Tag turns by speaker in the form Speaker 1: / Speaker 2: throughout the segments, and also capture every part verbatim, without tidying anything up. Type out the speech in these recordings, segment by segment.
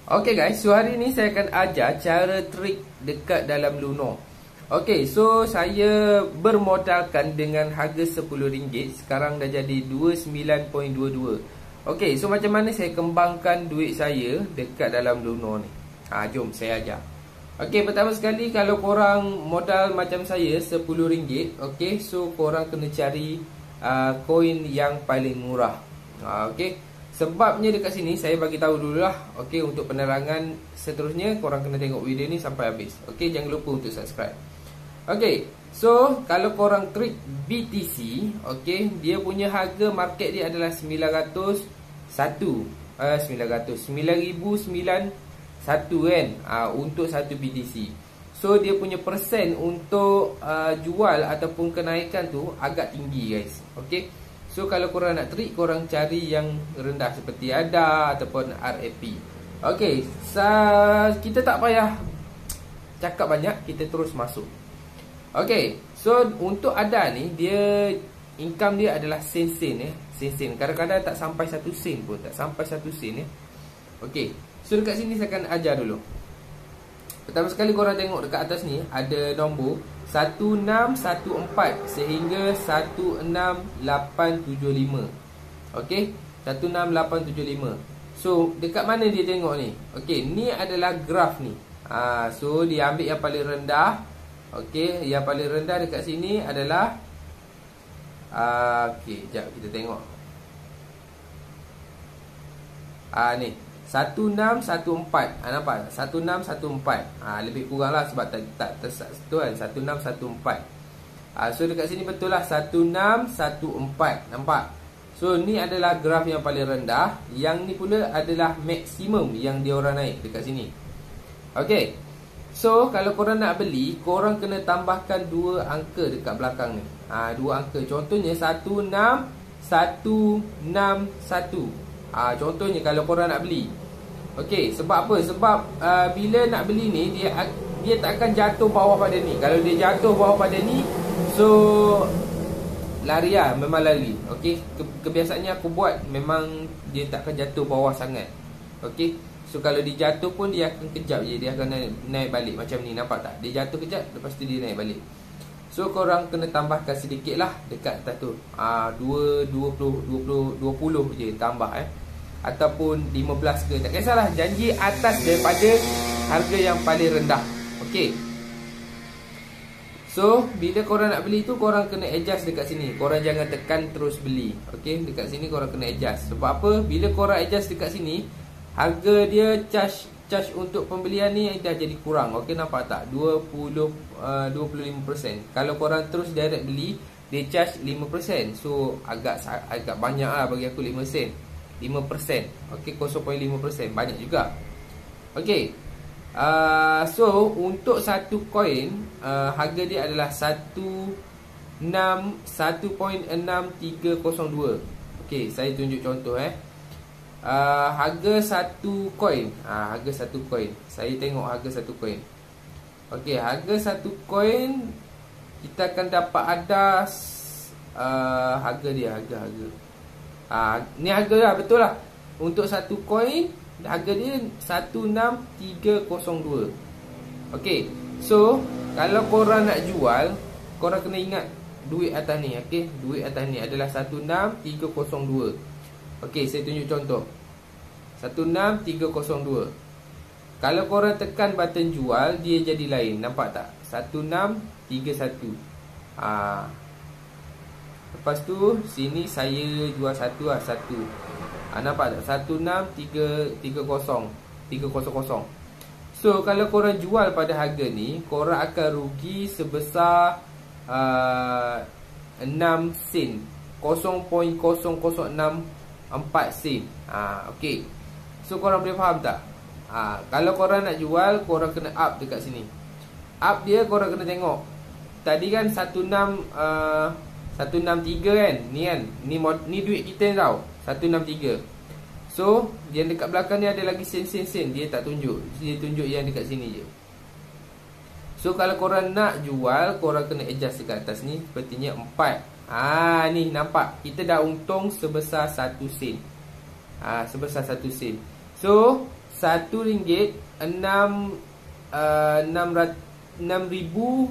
Speaker 1: Okay guys, so hari ni saya akan ajar cara trik dekat dalam Luno. Okay, so saya bermodalkan dengan harga sepuluh ringgit. Sekarang dah jadi dua puluh sembilan perpuluhan dua dua. Okay, so macam mana saya kembangkan duit saya dekat dalam Luno ni? Ha, jom saya ajar. Okay, pertama sekali kalau korang modal macam saya sepuluh ringgit, okay, so korang kena cari koin uh, yang paling murah. Ha, okay. Sebabnya dekat sini saya bagi tahu dululah. Okey, untuk penerangan seterusnya korang kena tengok video ni sampai habis. Okey, jangan lupa untuk subscribe. Okey, so kalau korang klik B T C, okey, dia punya harga market dia adalah sembilan ratus satu. Uh, sembilan ratus sembilan ribu sembilan satu kan, uh, untuk satu B T C. So dia punya persen untuk uh, jual ataupun kenaikan tu agak tinggi guys. Okey. So kalau korang nak trik, korang cari yang rendah seperti A D A ataupun R A P. Okey, kita tak payah cakap banyak, kita terus masuk. Okey, so untuk A D A ni, dia income dia adalah sen-sen eh. Sen-sen, kadang-kadang tak sampai satu sen pun, tak sampai satu sen eh. Okey, so dekat sini saya akan ajar dulu. Pertama sekali korang tengok dekat atas ni ada nombor satu enam satu empat sehingga satu enam lapan tujuh lima. Okey, satu enam lapan tujuh lima. So dekat mana dia tengok ni? Okey, ni adalah graf ni. Ha, so dia ambil yang paling rendah. Okey, yang paling rendah dekat sini adalah uh, okey, jap kita tengok. Ah uh, ni satu enam satu empat. Ha, nampak? satu enam satu empat. Ha, lebih kurang lah sebab tak tak tu kan, satu enam satu empat. Ha, so dekat sini betul lah satu enam satu empat. Nampak? So ni adalah graf yang paling rendah. Yang ni pula adalah maksimum yang dia orang naik dekat sini. Okey. So kalau korang nak beli, korang kena tambahkan dua angka dekat belakang ni. Ha, dua angka. Contohnya satu enam satu enam satu. Ha, contohnya kalau korang nak beli. Okey, sebab apa? Sebab uh, bila nak beli ni, dia dia tak akan jatuh bawah pada ni. Kalau dia jatuh bawah pada ni, so lari lah, memang lari. Okey, Ke, kebiasaannya aku buat memang dia tak akan jatuh bawah sangat. Okey, so kalau dia jatuh pun dia akan kejap je, dia akan naik, naik balik macam ni, nampak tak? Dia jatuh kejap, lepas tu dia naik balik. So korang kena tambahkan sedikit lah dekat atas tu. Ah, dua, dua puluh, dua puluh, dua puluh je tambah eh. Ataupun lima belas ke, tak kisahlah, janji atas daripada harga yang paling rendah. Okey. So bila korang nak beli tu, korang kena adjust dekat sini. Korang jangan tekan terus beli. Okey, dekat sini korang kena adjust. Sebab apa? Bila korang adjust dekat sini, harga dia charge charge untuk pembelian ni dah jadi kurang. Okey, nampak tak? dua puluh, uh, dua puluh lima peratus. Kalau korang terus direct beli, dia charge lima peratus. So agak agak banyak lah bagi aku, lima sen. lima peratus. Okey, kosong perpuluhan lima peratus. Banyak juga. Okey. Uh, so untuk satu koin, uh, harga dia adalah satu enam satu perpuluhan enam tiga kosong dua. Okey, saya tunjuk contoh eh. Uh, harga satu koin. Ah, uh, harga satu koin. Saya tengok harga satu koin. Okey, harga satu koin kita akan dapat ada uh, harga dia, harga-harga. Ah, ni harga lah, betul lah. Untuk satu koin, harga dia satu enam tiga kosong dua. Okey, so kalau korang nak jual, korang kena ingat duit atas ni. Okey, duit atas ni adalah satu enam tiga kosong dua. Okey, saya tunjuk contoh. satu enam tiga kosong dua. Kalau korang tekan button jual, dia jadi lain. Nampak tak? satu enam tiga satu. Ah. Lepas tu sini saya jual satu lah, satu. Ha, nampak tak? satu enam tiga kosong. tiga kosong kosong. So kalau korang jual pada harga ni, korang akan rugi sebesar uh, enam sen. kosong perpuluhan kosong kosong enam empat sen. Ha, okey. So korang boleh faham tak? Ha, kalau korang nak jual, korang kena up dekat sini. Up dia korang kena tengok. Tadi kan satu enam uh, satu enam tiga kan. Ni kan, Ni, ni duit kita tau, satu enam tiga. So yang dekat belakang ni ada lagi sen-sen-sen. Dia tak tunjuk, dia tunjuk yang dekat sini je. So kalau korang nak jual, korang kena adjust dekat atas ni. Sepertinya empat. Ah, ni nampak, kita dah untung sebesar satu sen. Ah, sebesar satu sen. So satu ringgit enam uh, enam ribu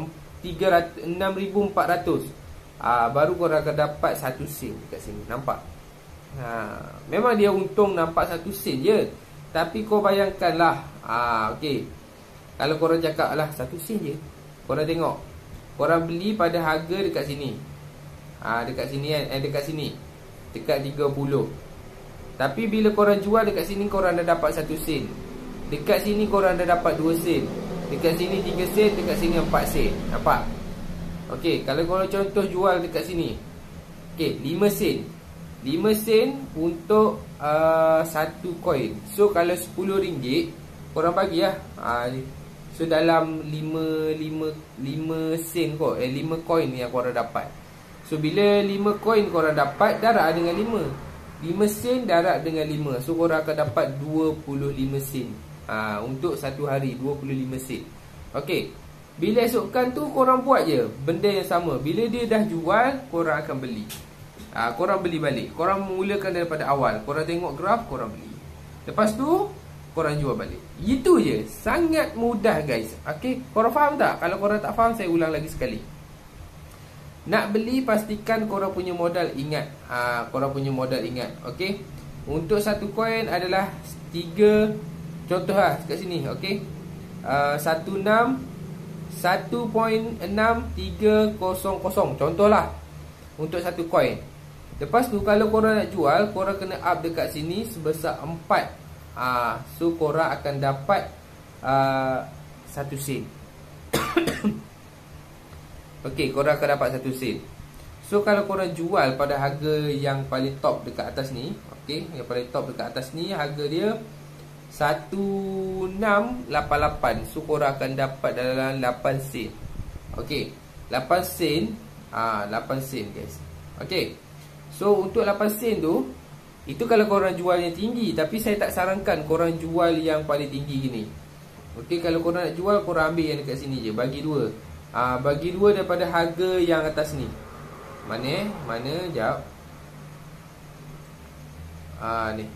Speaker 1: empat ratus. Ah, baru korang akan dapat satu sen dekat sini. Nampak? Ha, memang dia untung nampak satu sen je. Tapi kau bayangkanlah, ah, okey. Kalau korang cakap lah satu sen je. Korang tengok. Korang beli pada harga dekat sini. Ah, dekat sini kan, eh dekat sini. Dekat tiga puluh. Tapi bila korang jual dekat sini korang dah dapat satu sen. Dekat sini korang dah dapat dua sen. Dekat sini tiga sen, dekat sini empat sen. Nampak? Okey, kalau korang contoh jual dekat sini. Okey, lima sen. lima sen untuk uh, satu koin. So kalau sepuluh ringgit korang bagilah. Ha, so dalam lima sen kot, eh lima koin yang korang dapat. So bila lima koin korang dapat darab dengan lima. lima sen darab dengan lima. So korang akan dapat dua puluh lima sen. Ha, untuk satu hari dua puluh lima sen. Okey. Bila esokkan tu korang buat je benda yang sama. Bila dia dah jual, korang akan beli. Ha, korang beli balik. Korang mulakan daripada awal. Korang tengok graf, korang beli. Lepas tu korang jual balik. Itu je. Sangat mudah guys. Okey, korang faham tak? Kalau korang tak faham, saya ulang lagi sekali. Nak beli, pastikan korang punya modal ingat. Ha, korang punya modal ingat. Okey. Untuk satu koin adalah tiga. Contoh lah kat sini. Okey. Uh, satu enam satu perpuluhan enam tiga kosong kosong. Contohlah untuk satu koin. Lepas tu kalau korang nak jual, korang kena up dekat sini sebesar empat. Ah, so korang akan dapat uh, satu sen. Okey, korang akan dapat satu sen. So kalau korang jual pada harga yang paling top dekat atas ni, okey, yang paling top dekat atas ni harga dia satu enam lapan lapan. So korang akan dapat dalam lapan sen. Okey, lapan sen. Ah, lapan sen guys. Okey. So untuk lapan sen tu, itu kalau korang jual yang tinggi. Tapi saya tak sarankan korang jual yang paling tinggi gini. Okey, kalau korang nak jual, korang ambil yang dekat sini je. Bagi dua. Ah, bagi dua daripada harga yang atas ni. Mana eh? Mana? Sekejap. Ah, ni.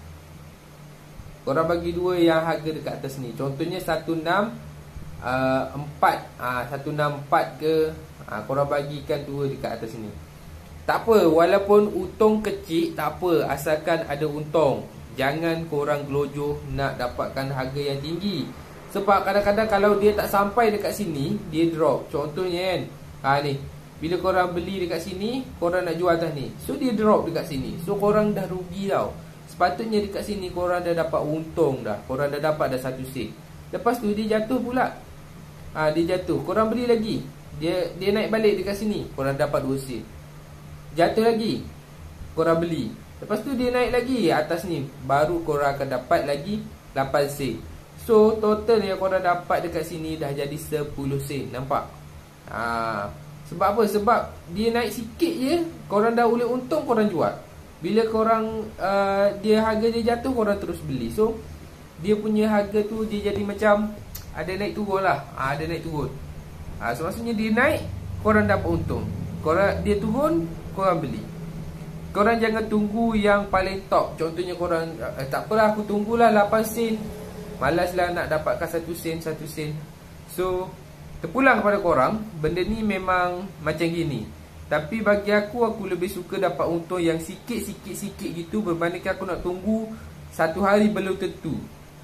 Speaker 1: Korang bagi dua yang harga dekat atas ni. Contohnya satu enam empat. Ah, satu enam empat ke. Ah, korang bagikan dua dekat atas ni. Tak apa, walaupun untung kecil, tak apa, asalkan ada untung. Jangan korang gelojoh nak dapatkan harga yang tinggi. Sebab kadang-kadang kalau dia tak sampai dekat sini, dia drop. Contohnya kan, ha ni, bila korang beli dekat sini, korang nak jual atas ni, so dia drop dekat sini. So korang dah rugi tau. Sepatutnya dekat sini korang dah dapat untung dah. Korang dah dapat dah satu sen. Lepas tu dia jatuh pula. Ha, dia jatuh, korang beli lagi. Dia dia naik balik dekat sini, korang dapat dua sen. Jatuh lagi, korang beli. Lepas tu dia naik lagi atas ni, baru korang akan dapat lagi lapan sen. So total yang korang dapat dekat sini dah jadi sepuluh sen. Nampak? Ha, sebab apa? Sebab dia naik sikit je, korang dah boleh untung, korang jual. Bila korang uh, dia harga dia jatuh, korang terus beli. So dia punya harga tu dia jadi macam ada naik turun lah. ha, Ada naik turun. ha, So maksudnya dia naik, korang dapat untung. Korang dia turun, korang beli. Korang jangan tunggu yang paling top. Contohnya korang eh, tak apalah, aku tunggulah lapan sen. Malaslah nak dapatkan satu sen, satu sen. So terpulang kepada korang. Benda ni memang macam gini. Tapi bagi aku, aku lebih suka dapat untung yang sikit-sikit-sikit gitu, berbandingkan aku nak tunggu satu hari belum tentu.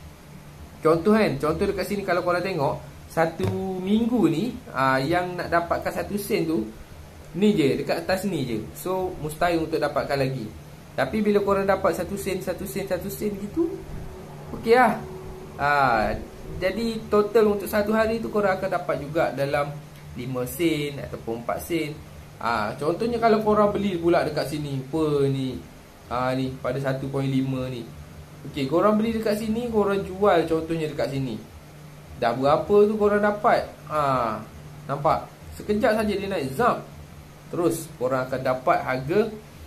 Speaker 1: Contoh kan, contoh dekat sini kalau korang tengok, satu minggu ni aa, yang nak dapatkan satu sen tu, ni je, dekat atas ni je. So mustahil untuk dapatkan lagi. Tapi bila korang dapat satu sen, satu sen, satu sen gitu, okey lah. ha, Jadi total untuk satu hari tu korang akan dapat juga dalam lima sen ataupun empat sen. ha, Contohnya kalau korang beli pula dekat sini, apa ni, ha, ni pada satu perpuluhan lima ni. Okey, korang beli dekat sini, korang jual contohnya dekat sini, dah berapa tu korang dapat. ha, Nampak? Sekejap saja dia naik, zap. Terus korang akan dapat harga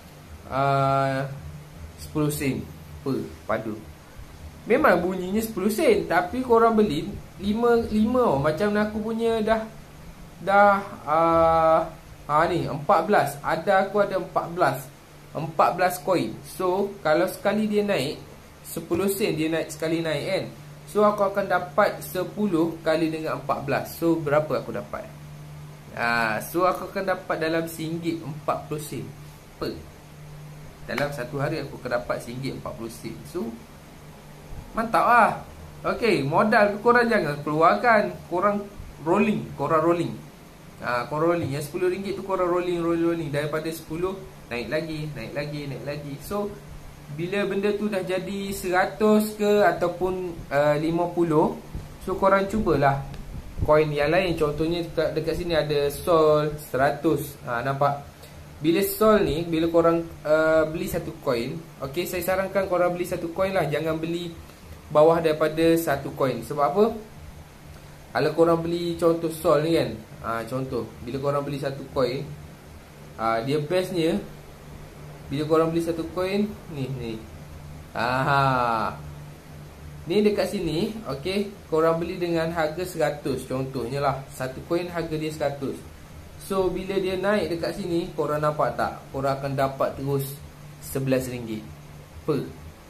Speaker 1: uh, sepuluh sen per padu. Memang bunyinya sepuluh sen, tapi korang beli lima, lima oh. Macam aku punya dah Dah uh, ha, ni empat belas. Ada aku ada empat belas empat belas koin. So kalau sekali dia naik sepuluh sen dia naik sekali naik kan. So aku akan dapat sepuluh kali dengan empat belas. So berapa aku dapat? Ha, so aku akan dapat dalam singgit empat puluh sen per. Dalam satu hari aku akan dapat singgit empat puluh sen. So mantap lah. Okay, modal korang jangan keluarkan. Korang rolling. Korang rolling ha, Korang rolling. Yang sepuluh ringgit tu korang rolling, rolling, rolling. Daripada sepuluh naik lagi, naik lagi, naik lagi. So bila benda tu dah jadi seratus ke ataupun uh, lima puluh, so korang cubalah koin yang lain. Contohnya dekat, dekat sini ada Sol seratus. ha, Nampak? Bila Sol ni, bila korang uh, beli satu koin, okay, saya sarankan korang beli satu koin lah. Jangan beli bawah daripada satu koin. Sebab apa? Kalau korang beli contoh Sol ni kan, ha, contoh bila korang beli satu koin, ha, dia bestnya bila korang beli satu koin ni ni. Aha. Ni dekat sini, okey, korang beli dengan harga seratus contohnya lah. Satu koin harga dia seratus. So bila dia naik dekat sini, korang nampak tak? Korang akan dapat terus sebelas ringgit per.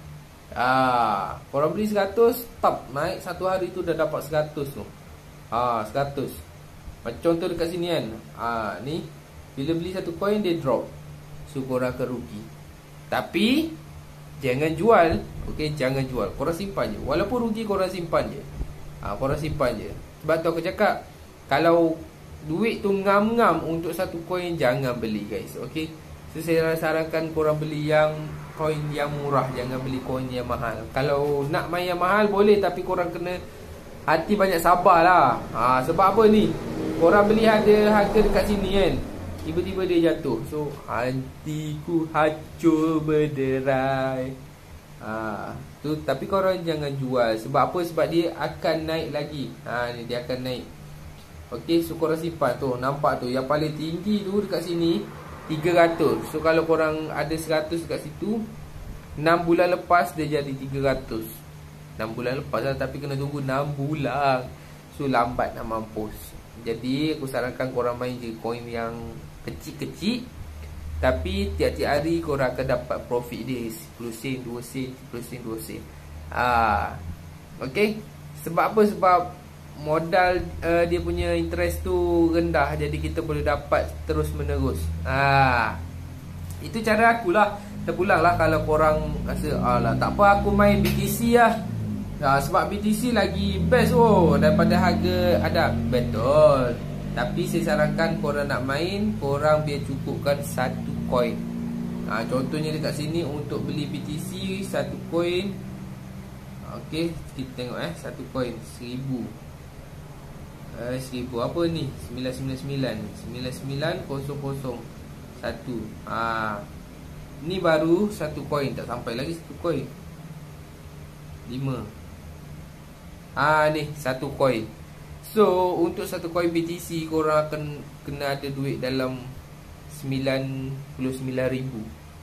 Speaker 1: Ah, korang beli seratus, tap naik satu hari tu dah dapat seratus tu. Ah, seratus. Macam contoh dekat sini kan. Ah, ni bila beli satu koin dia drop. So korang akan rugi. Tapi jangan jual. Okay, jangan jual. Korang simpan je. Walaupun rugi, korang simpan je. ha, Korang simpan je. Sebab tu aku cakap, kalau duit tu ngam-ngam untuk satu koin, jangan beli guys. Okay, so saya sarankan korang beli yang koin yang murah. Jangan beli koin yang mahal. Kalau nak main yang mahal boleh, tapi korang kena hati banyak sabar lah. ha, Sebab apa ni, korang beli ada harga dekat sini kan, tiba-tiba dia jatuh. So hatiku hancur berderai. ha, tu, Tapi korang jangan jual. Sebab apa? Sebab dia akan naik lagi. ha, ni Dia akan naik. Okay, so korang simpan tu. Nampak tu, yang paling tinggi tu dekat sini tiga ratus. So kalau korang ada seratus dekat situ, enam bulan lepas dia jadi tiga ratus. Enam bulan lepas lah, tapi kena tunggu enam bulan. So lambat nak mampus. Jadi aku sarankan korang main je koin yang kecil-kecil, tapi tiap-tiap hari korang akan dapat profit dia sepuluh sen, dua sen, sepuluh sen, dua sen. Ah, okay. Sebab apa? Sebab modal uh, dia punya interest tu rendah, jadi kita boleh dapat terus menerus. Ah, itu cara akulah. Terpulang lah kalau korang rasa, alah tak apa aku main B T C lah. ah, Sebab B T C lagi best oh daripada harga ada. Betul. Tapi saya sarankan korang nak main, korang biar cukupkan satu koin. ha, Contohnya dekat sini untuk beli B T C satu koin. Okey, kita tengok eh, satu koin seribu. eh, Seribu apa ni? Sembilan sembilan sembilan Sembilan sembilan kosong kosong satu. ha, Ni baru satu koin, tak sampai lagi satu koin. Lima. Ah, ni satu koin. So untuk satu koin B T C korang akan kena ada duit dalam sembilan puluh sembilan ribu.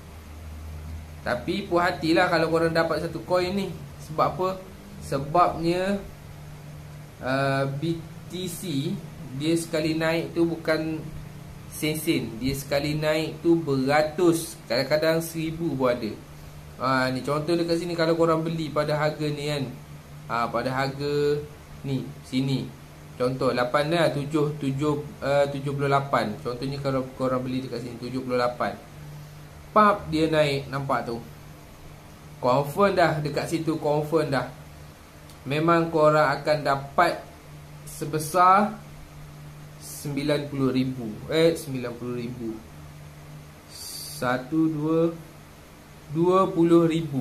Speaker 1: Tapi puas hatilah kalau korang dapat satu koin ni. Sebab apa? Sebabnya uh, B T C dia sekali naik tu bukan sen-sen, dia sekali naik tu beratus, kadang-kadang seribu pun ada. ha, Ni contoh dekat sini, kalau korang beli pada harga ni kan, ha, pada harga ni sini, contoh lapan dah, tujuh, tujuh, uh, tujuh puluh lapan. Contohnya kalau korang beli dekat sini tujuh puluh lapan, pap dia naik, nampak tu, confirm dah dekat situ, confirm dah. Memang korang akan dapat sebesar sembilan puluh ribu. Eh sembilan puluh ribu, Satu, dua, dua puluh ribu.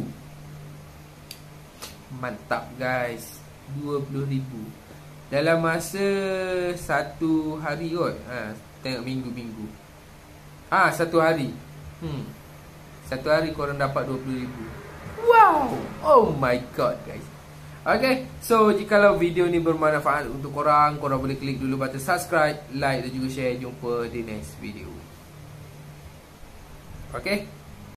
Speaker 1: Mantap guys, dua puluh ribu dalam masa satu hari kot. ha, Tengok minggu-minggu. Ah, satu hari. Hmm Satu hari korang dapat dua puluh ribu. Wow, oh my god guys. Okay, so jikalau video ni bermanfaat untuk korang, korang boleh klik dulu button subscribe, like dan juga share. Jumpa di next video. Okay.